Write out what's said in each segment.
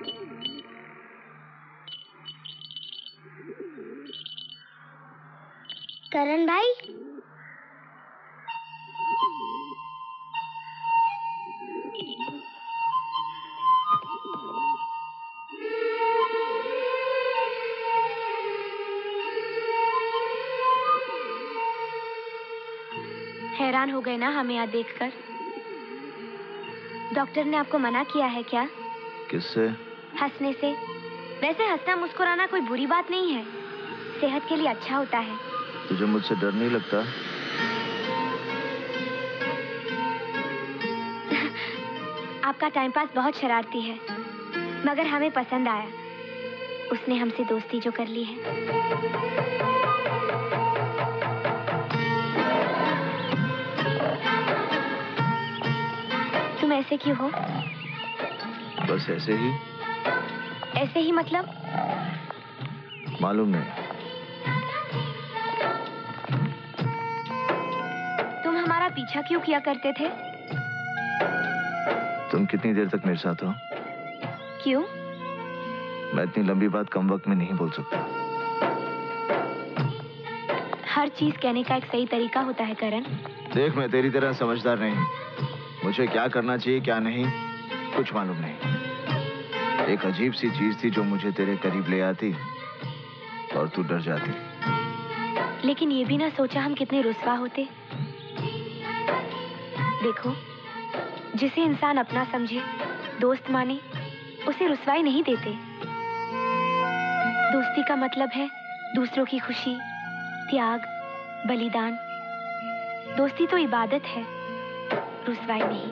करण भाई, हैरान हो गए ना हमें यहाँ देखकर? डॉक्टर ने आपको मना किया है क्या? किससे? हंसने से। वैसे हंसना मुस्कुराना कोई बुरी बात नहीं है, सेहत के लिए अच्छा होता है। तुझे मुझसे डर नहीं लगता? आपका टाइम पास बहुत शरारती है, मगर हमें पसंद आया। उसने हमसे दोस्ती जो कर ली है। तुम ऐसे क्यों हो? बस ऐसे ही। ऐसे ही मतलब? मालूम नहीं। तुम हमारा पीछा क्यों किया करते थे? तुम कितनी देर तक मेरे साथ हो? क्यों? मैं इतनी लंबी बात कम वक्त में नहीं बोल सकता। हर चीज कहने का एक सही तरीका होता है करण। देख, मैं तेरी तरह समझदार नहीं। मुझे क्या करना चाहिए क्या नहीं कुछ मालूम नहीं। एक अजीब सी चीज थी जो मुझे तेरे करीब ले आती और तू डर जाती। लेकिन ये भी ना सोचा हम कितने रुस्वा होते। देखो, जिसे इंसान अपना समझे, दोस्त माने, उसे रुस्वाई नहीं देते। दोस्ती का मतलब है दूसरों की खुशी, त्याग, बलिदान। दोस्ती तो इबादत है, रुस्वाई नहीं।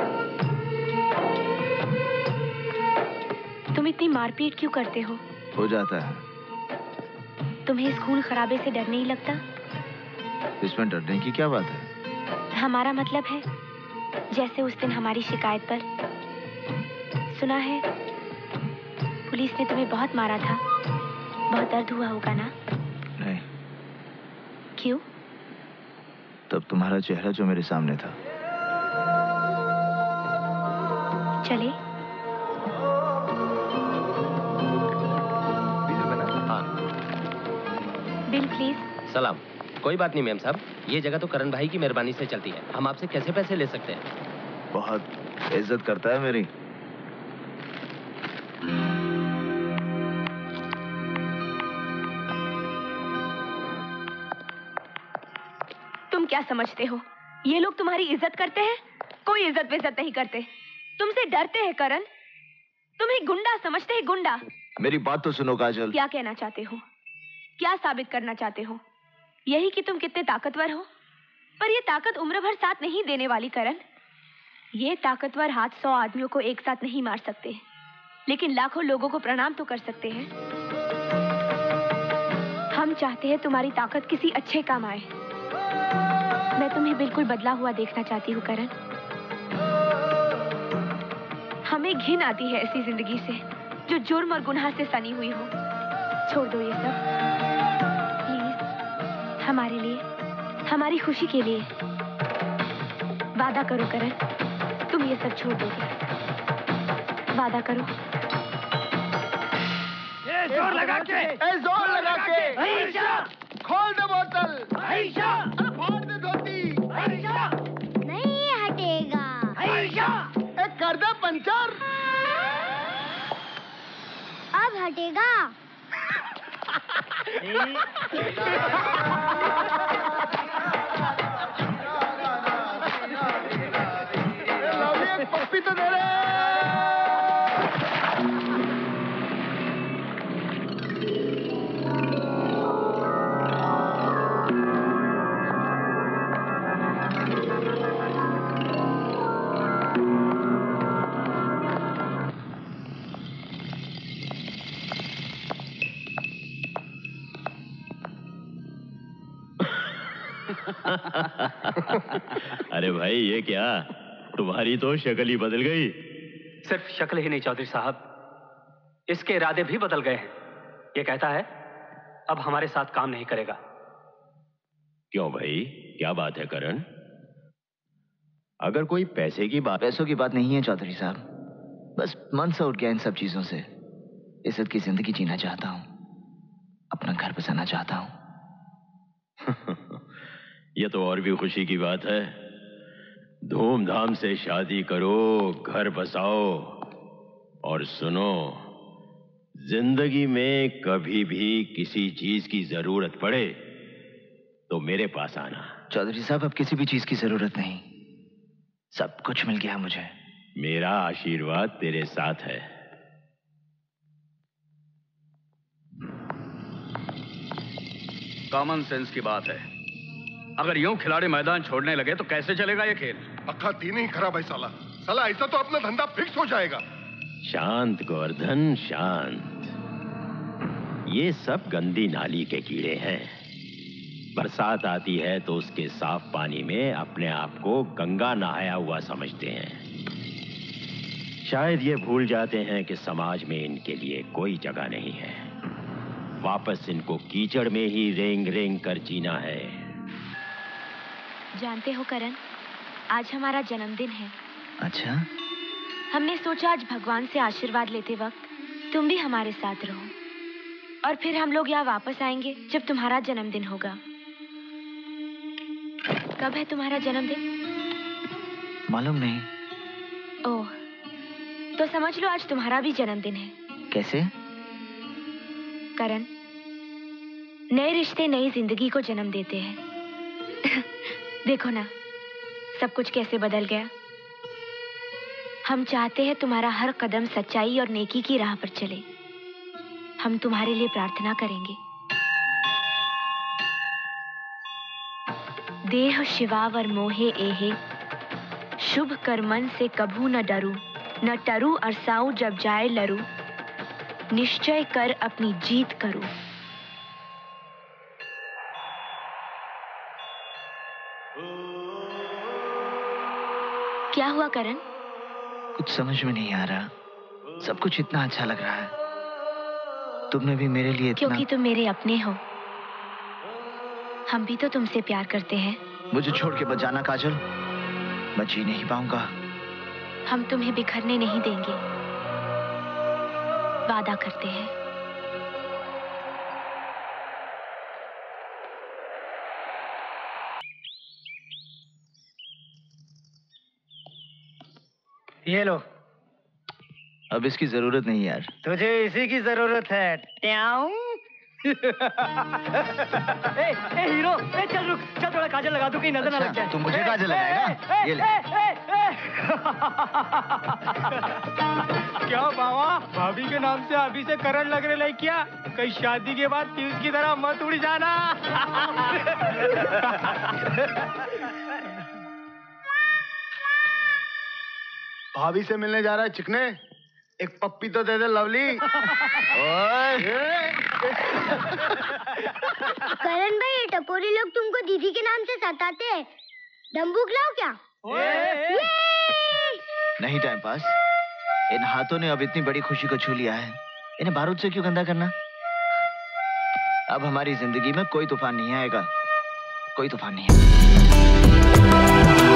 तुम इतनी मारपीट क्यों करते हो? हो जाता है। तुम्हें इस खून खराबे से डर नहीं लगता? इसमें डरने की क्या बात है? हमारा मतलब है, जैसे उस दिन हमारी शिकायत पर, सुना है पुलिस ने तुम्हें बहुत मारा था। बहुत दर्द हुआ होगा ना? नहीं। क्यों? तब तुम्हारा चेहरा जो मेरे सामने था। चले? हाँ। Bill please. सलाम। कोई बात नहीं मैम साहब, ये जगह तो करण भाई की मेहरबानी से चलती है। हम आपसे कैसे पैसे ले सकते हैं? बहुत इज्जत करता है मेरी। तुम क्या समझते हो, ये लोग तुम्हारी इज्जत करते हैं? कोई इज्जत विज्जत नहीं करते, तुमसे डरते हैं करण। तुम्हें गुंडा समझते हैं, गुंडा। मेरी बात तो सुनो काजल। क्या कहना चाहते हो? क्या साबित करना चाहते हो? यही कि तुम कितने ताकतवर हो। पर ये ताकत उम्र भर साथ नहीं देने वाली करण। ये ताकतवर हाथ 100 आदमियों को एक साथ नहीं मार सकते, लेकिन लाखों लोगों को प्रणाम तो कर सकते हैं। हम चाहते हैं तुम्हारी ताकत किसी अच्छे काम आए। मैं तुम्हें बिल्कुल बदला हुआ देखना चाहती हूँ करण। हमें घिन आती है ऐसी जिंदगी से जो जुर्म और गुनाह से सनी हुई हो। छोड़ दो ये सब प्लीज, हमारे लिए, हमारी खुशी के लिए। वादा करो करण, तुम ये सब छोड़ दोगे। वादा करो। जोर लगा के, जोर लगा के। आयशा, खोल दे बोतल। आयशा, फाड़ दे धोती। आयशा, नहीं हटेगा। आयशा, कर दे पंचर। अब हटेगा। पप्पी तो दे रहे। अरे भाई, ये क्या? तुम्हारी तो शक्ल ही बदल गई। सिर्फ शक्ल ही नहीं चौधरी साहब, इसके इरादे भी बदल गए हैं। ये कहता है अब हमारे साथ काम नहीं करेगा। क्यों भाई, क्या बात है करण? अगर कोई पैसे की बात। पैसों की बात नहीं है चौधरी साहब, बस मन से उठ गया इन सब चीजों से। इज्जत की जिंदगी जीना चाहता हूँ, अपना घर बसाना चाहता हूँ। ये तो और भी खुशी की बात है। धूमधाम से शादी करो, घर बसाओ, और सुनो, जिंदगी में कभी भी किसी चीज की जरूरत पड़े तो मेरे पास आना। चौधरी साहब, अब किसी भी चीज की जरूरत नहीं, सब कुछ मिल गया मुझे। मेरा आशीर्वाद तेरे साथ है। कॉमन सेंस की बात है। अगर यूं खिलाड़ी मैदान छोड़ने लगे तो कैसे चलेगा ये खेल? पक्का तीन ही खराब है साला। साला ऐसा तो अपना धंधा फिक्स हो जाएगा। शांत गोवर्धन, शांत। ये सब गंदी नाली के कीड़े हैं। बरसात आती है तो उसके साफ पानी में अपने आप को गंगा नहाया हुआ समझते हैं। शायद ये भूल जाते हैं कि समाज में इनके लिए कोई जगह नहीं है। वापस इनको कीचड़ में ही रेंग रेंग कर जीना है। जानते हो करण, आज हमारा जन्मदिन है। अच्छा? हमने सोचा आज भगवान से आशीर्वाद लेते वक्त तुम भी हमारे साथ रहो, और फिर हम लोग यहाँ वापस आएंगे जब तुम्हारा जन्मदिन होगा। कब है तुम्हारा जन्मदिन? मालूम नहीं। ओह, तो समझ लो आज तुम्हारा भी जन्मदिन है। कैसे? करण, नए रिश्ते नई जिंदगी को जन्म देते हैं। देखो ना, सब कुछ कैसे बदल गया। हम चाहते हैं तुम्हारा हर कदम सच्चाई और नेकी की राह पर चले। हम तुम्हारे लिए प्रार्थना करेंगे। देह शिवावर मोहे एहे, शुभ कर्मन से कभू न डरू, न टरू अरसाऊ जब जाए लरू, निश्चय कर अपनी जीत करूं। क्या हुआ करण? कुछ समझ में नहीं आ रहा। सब कुछ इतना अच्छा लग रहा है। तुमने भी मेरे लिए इतना... क्योंकि तुम मेरे अपने हो। हम भी तो तुमसे प्यार करते हैं। मुझे छोड़ के मत जाना काजल, मैं जी नहीं पाऊंगा। हम तुम्हें बिखरने नहीं देंगे, वादा करते हैं। ये लो। अब इसकी जरूरत नहीं यार। तुझे इसी की जरूरत है। ट्याऊ। ए हीरो, चल रुक, चल थोड़ा काजल लगा दूं, कहीं नजर ना लग जाए। तुम मुझे काजल लगाएगा? ये ले। क्या बाबा, भाभी के नाम से अभी से करण लग रहे क्या? कहीं शादी के बाद पीयूष की तरह मत उड़ जाना। भाभी से मिलने जा रहा है चिकने, एक पप्पी तो दे दे लवली। करण भाई, ये टपोरी लोग तुमको दीदी के नाम से सताते हैं। दम्बूक लाओ क्या? नहीं टाइम पास। इन हाथों ने अब इतनी बड़ी खुशी को छू लिया है, इन्हें बारूद से क्यों गंदा करना? अब हमारी जिंदगी में कोई तूफान नहीं आएगा, कोई तूफान नहीं आएगा।